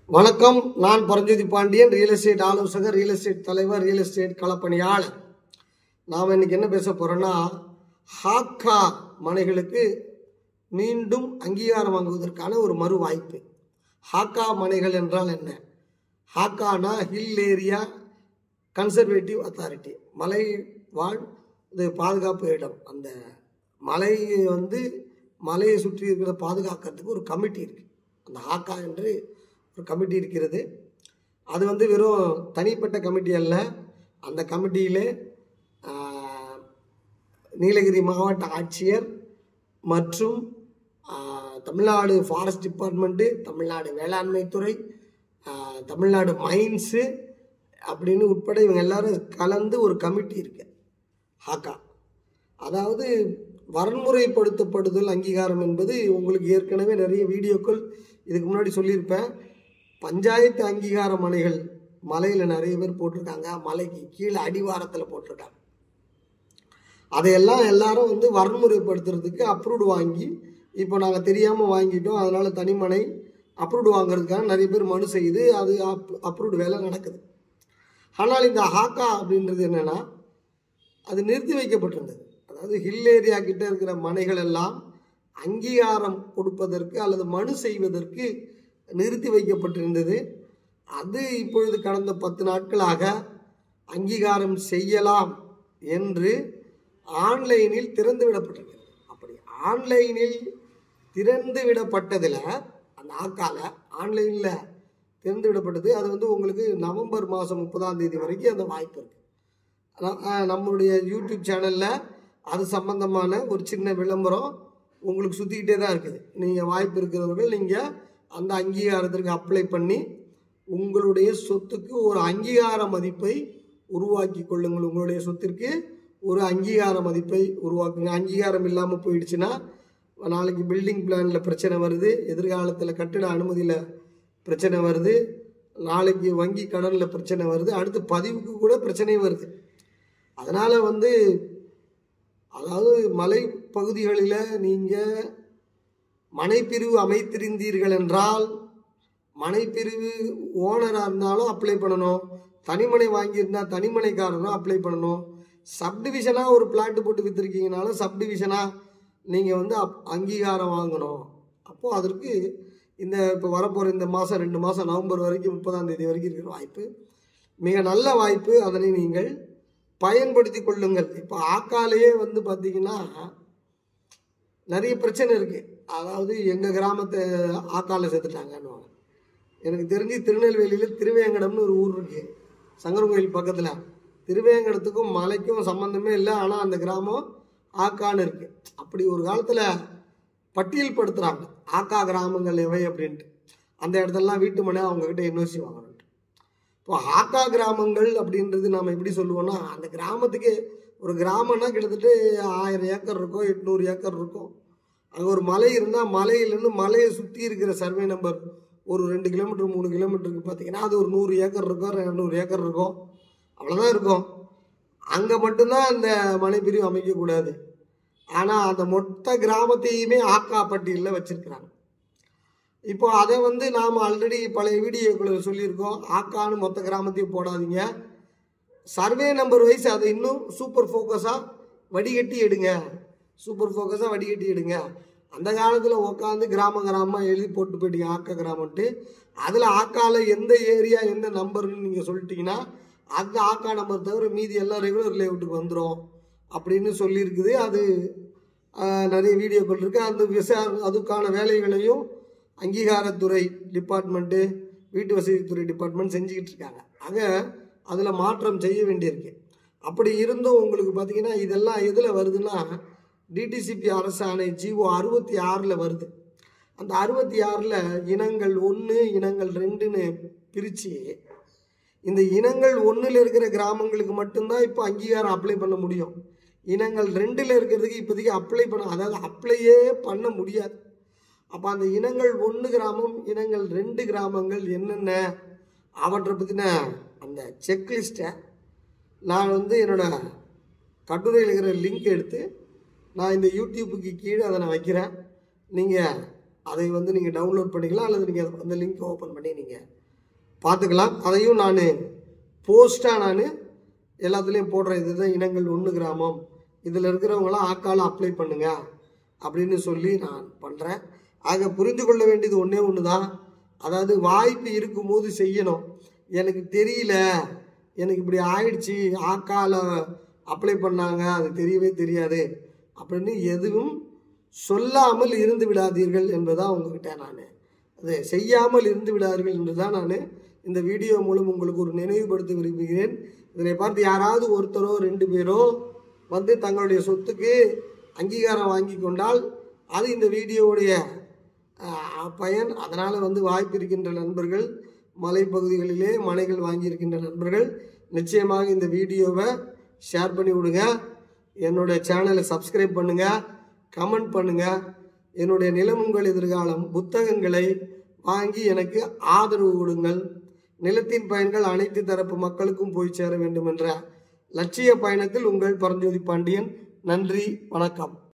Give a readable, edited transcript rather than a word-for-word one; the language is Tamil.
வணக்கம். நான் பரஞ்சோதி பாண்டியன், ரியல் எஸ்டேட் ஆலோசகர், ரியல் எஸ்டேட் தலைவர், ரியல் எஸ்டேட் களப்பணியாளர். நாம் இன்னைக்கு என்ன பேச போறோம்னா, ஹாக்கா மனைகளுக்கு மீண்டும் அங்கீகாரம் வாங்குவதற்கான ஒரு மறு வாய்ப்பு. ஹாக்கா மனைகள் என்றால் என்ன? ஹாக்கானா ஹில் ஏரியா கன்சர்வேட்டிவ் அத்தாரிட்டி, மலை வாழ் இது பாதுகாப்பு இடம். அந்த மலையை சுற்றி இருக்கிறத பாதுகாக்கிறதுக்கு ஒரு கமிட்டி இருக்குது. அந்த ஹாக்கா என்று ஒரு கமிட்டி இருக்கிறது. அது வெறும் தனிப்பட்ட கமிட்டி அல்ல. அந்த கமிட்டியிலே நீலகிரி மாவட்ட ஆட்சியர் மற்றும் தமிழ்நாடு ஃபாரஸ்ட் டிபார்ட்மெண்ட்டு, தமிழ்நாடு வேளாண்மை துறை, தமிழ்நாடு மைன்ஸு அப்படின்னு உட்பட இவங்க எல்லாரும் கலந்து ஒரு கமிட்டி இருக்கு ஹாக்கா. அதாவது வரன்முறைப்படுத்தப்படுதல் அங்கீகாரம் என்பது உங்களுக்கு ஏற்கனவே நிறைய வீடியோக்கள் இதுக்கு முன்னாடி சொல்லியிருப்பேன். பஞ்சாயத்து அங்கீகார மனைகள் மலையில் நிறைய பேர் போட்டிருக்காங்க, மலைக்கு கீழே அடிவாரத்தில் போட்டிருக்காங்க. அதையெல்லாம் எல்லாரும் வரன்முறைப்படுத்துறதுக்கு அப்ரூவ்டு வாங்கி, இப்போ நாங்கள் தெரியாமல் வாங்கிட்டோம், அதனால் தனிமனை அப்ரூவ்டு வாங்குறதுக்காக நிறைய பேர் மனு செய்து அது அப்ரூவ்டு வேலை நடக்குது. ஆனால் இந்த ஹாக்கா அப்படின்றது என்னென்னா, அது நிறுத்தி வைக்கப்பட்டிருந்தது. அதாவது ஹில் ஏரியா கிட்ட இருக்கிற மனைகள் எல்லாம் அங்கீகாரம் கொடுப்பதற்கு அல்லது மனு செய்வதற்கு நிறுத்தி வைக்கப்பட்டிருந்தது. அது இப்பொழுது கடந்த 10 நாட்களாக அங்கீகாரம் செய்யலாம் என்று ஆன்லைனில் திறந்து விடப்பட்டிருக்கிறது. அப்படி ஆன்லைனில் திறந்து விடப்பட்டதில், அந்த ஆக்கால ஆன்லைனில் திறந்து விடப்பட்டது. அது உங்களுக்கு நவம்பர் மாதம் 30ஆம் தேதி வரைக்கும் அந்த வாய்ப்பு இருக்குது. நம்மளுடைய யூடியூப் சேனலில் அது சம்பந்தமான ஒரு சின்ன விளம்பரம் உங்களுக்கு சுற்றிக்கிட்டே தான் இருக்குது. நீங்கள் வாய்ப்பு இருக்கிறவர்கள் நீங்கள் அந்த அங்கீகாரத்திற்கு அப்ளை பண்ணி உங்களுடைய சொத்துக்கு ஒரு அங்கீகார மதிப்பை உருவாக்கி கொள்ளுங்கள். உங்களுடைய சொத்திற்கு ஒரு அங்கீகார மதிப்பை உருவாக்குங்க. அங்கீகாரம் இல்லாமல் போயிடுச்சுன்னா நாளைக்கு பில்டிங் பிளானில் பிரச்சனை வருது, எதிர்காலத்தில் கட்டிட அனுமதியில் பிரச்சனை வருது, நாளைக்கு வங்கி கடனில் பிரச்சனை வருது, அடுத்து பதிவுக்கு கூட பிரச்சனை வருது. அதனால் அதாவது மலைப்பகுதிகளில் நீங்கள் மனைப்பிரிவு அமைத்திருந்தீர்கள் என்றால், மனைப்பிரிவு ஓனராக இருந்தாலும் அப்ளை பண்ணணும், தனிமனை வாங்கியிருந்தால் தனிமனைக்காரரும் அப்ளை பண்ணணும், சப்டிவிஷனாக ஒரு பிளாட்டு போட்டு விற்றுருக்கீங்கனாலும் சப்டிவிஷனாக நீங்கள் அங்கீகாரம் வாங்கணும். அப்போது அதற்கு இப்போ வரப்போகிற இந்த மாதம் 2 மாதம் நவம்பர் வரைக்கும் 30ஆம் தேதி வரைக்கும் இருக்கிற வாய்ப்பு மிக நல்ல வாய்ப்பு. அதனை நீங்கள் பயன்படுத்தி கொள்ளுங்கள். இப்போ ஆக்காலேயே பார்த்தீங்கன்னா நிறைய பிரச்சனை இருக்குது. அதாவது எங்கள் கிராமத்தை ஆக்கால சேர்த்துட்டாங்கன்னு. எனக்கு தெரிஞ்சு திருநெல்வேலியில் திருவேங்கடம்னு ஒரு ஊர் இருக்குது, சங்கரன் கோயில் பக்கத்தில். திருவேங்கடத்துக்கும் மலைக்கும் சம்மந்தமே இல்லை, ஆனால் அந்த கிராமம் ஆக்கான்னு இருக்குது. அப்படி ஒரு காலத்தில் பட்டியல் படுத்துகிறாங்க ஆக்கா கிராமங்கள் எவை அப்படின்ட்டு. அந்த இடத்துலலாம் வீட்டு மனை அவங்கக்கிட்ட என்ஓசி வாங்கணுன்ட்டு. இப்போ ஆக்கா கிராமங்கள் அப்படின்றது நாம் எப்படி சொல்லுவோன்னா, அந்த கிராமத்துக்கு ஒரு கிராமம்னா கிட்டத்தட்ட 1000 ஏக்கர் இருக்கும், 800 ஏக்கர் இருக்கும். அங்கே ஒரு மலை இருந்தால் மலையிலேருந்து மலையை சுற்றி இருக்கிற சர்வே நம்பர் ஒரு 2 கிலோமீட்டர் 3 கிலோமீட்டருக்கு பார்த்தீங்கன்னா அது ஒரு 100 ஏக்கர் இருக்கும், 200 ஏக்கர் இருக்கும், அவ்வளோதான் இருக்கும். அங்கே மட்டும்தான் அந்த மனைப்பிரிவு அமைக்கக்கூடாது. ஆனால் அந்த மொத்த கிராமத்தையுமே ஆக்கா பட்டியலில் வச்சுருக்கிறாங்க. இப்போ அதை நாம் ஆல்ரெடி பழைய வீடியோக்களை சொல்லியிருக்கோம். ஆக்கான்னு மொத்த கிராமத்தையும் போடாதீங்க, சர்வே நம்பர் வைஸ் அதை இன்னும் சூப்பர் ஃபோக்கஸாக வடிகட்டி எடுங்க. அந்த காலத்தில் உட்காந்து கிராமமாக எழுதி போட்டு போயிட்டீங்க ஆக்கா கிராமன்ட்டு. அதில் ஆக்கால எந்த ஏரியா எந்த நம்பர்னு நீங்கள் சொல்லிட்டீங்கன்னா அந்த ஆக்கா நம்பர் தவிர மீதி எல்லாம் ரெகுலர் லேஅவுட்டுக்கு வந்துடும் அப்படின்னு சொல்லியிருக்குது. அது நிறைய வீடியோக்கள் இருக்குது. அந்த அதுக்கான வேலைகளையும் அங்கீகாரத்துறை டிபார்ட்மெண்ட்டு, வீட்டு வசதித்துறை டிபார்ட்மெண்ட் செஞ்சுக்கிட்டு இருக்காங்க. ஆக அதில் மாற்றம் செய்ய வேண்டியிருக்கு. அப்படி இருந்தும் உங்களுக்கு பார்த்தீங்கன்னா இதெல்லாம் எதில் வருதுன்னா, டிடிசிபி அரசாணை ஜிஓ 66 வருது. அந்த 66 இனங்கள் 1 இனங்கள் 2ன்னு பிரித்து, இந்த இனங்கள் 1ல் இருக்கிற கிராமங்களுக்கு மட்டும்தான் இப்போ அங்கீகாரம் அப்ளை பண்ண முடியும். இனங்கள் 2ல் இருக்கிறதுக்கு இப்போதைக்கு அப்ளையே பண்ண முடியாது. அப்போ அந்த இனங்கள் 1 கிராமம், இனங்கள் 2 கிராமங்கள் என்னென்ன அவற்றை பற்றின அந்த செக்லிஸ்ட்டை நான் என்னோட கட்டுரையில் இருக்கிற லிங்க் எடுத்து நான் இந்த யூடியூப்புக்கு கீழே அதை நான் வைக்கிறேன். நீங்கள் அதை நீங்கள் டவுன்லோட் பண்ணிக்கலாம், அல்லது நீங்கள் அந்த லிங்க் ஓப்பன் பண்ணி நீங்கள் பார்த்துக்கலாம். அதையும் நான் போஸ்ட்டாக நான் எல்லாத்துலேயும் போடுறேன். இதுதான் இனங்கள் 1 கிராமம், இதில் இருக்கிறவங்களாம் ஆக்கால அப்ளை பண்ணுங்க அப்படின்னு சொல்லி நான் பண்ணுறேன். ஆக புரிந்து கொள்ள வேண்டியது ஒன்றே ஒன்று தான். அதாவது வாய்ப்பு இருக்கும்போது செய்யணும். எனக்கு தெரியல, எனக்கு இப்படி ஆயிடுச்சு, ஆக்கால அப்ளை பண்ணாங்க, அது தெரியவே தெரியாது அப்படின்னு எதுவும் சொல்லாமல் இருந்து விடாதீர்கள் என்பதுதான் உங்ககிட்ட நான் அது செய்யாமல் இருந்து விடாதீர்கள் என்று தான் நான் இந்த வீடியோ மூலம் உங்களுக்கு ஒரு நினைவுபடுத்த விரும்புகிறேன். இதனை பார்த்து யாராவது ஒருத்தரோ 2 பேரோ வந்து தங்களுடைய சொத்துக்கு அங்கீகாரம் வாங்கி கொண்டால் அது இந்த வீடியோவுடைய பயன். அதனால் வந்து வாய்ப்பு இருக்கின்ற நண்பர்கள், மலைப்பகுதிகளிலே மனைகள் வாங்கியிருக்கின்ற நண்பர்கள் நிச்சயமாக இந்த வீடியோவை ஷேர் பண்ணி விடுங்க. என்னுடைய சேனலை சப்ஸ்கிரைப் பண்ணுங்கள், கமெண்ட் பண்ணுங்கள். என்னுடைய நிலம் உங்கள் எதிர்காலம் புத்தகங்களை வாங்கி எனக்கு ஆதரவு கொடுங்கள். நிலத்தின் பயன்கள் அனைத்து தரப்பு மக்களுக்கும் போய் சேர வேண்டும் என்ற லட்சிய பயணத்தில் உங்கள் பரஞ்சோதி பாண்டியன். நன்றி, வணக்கம்.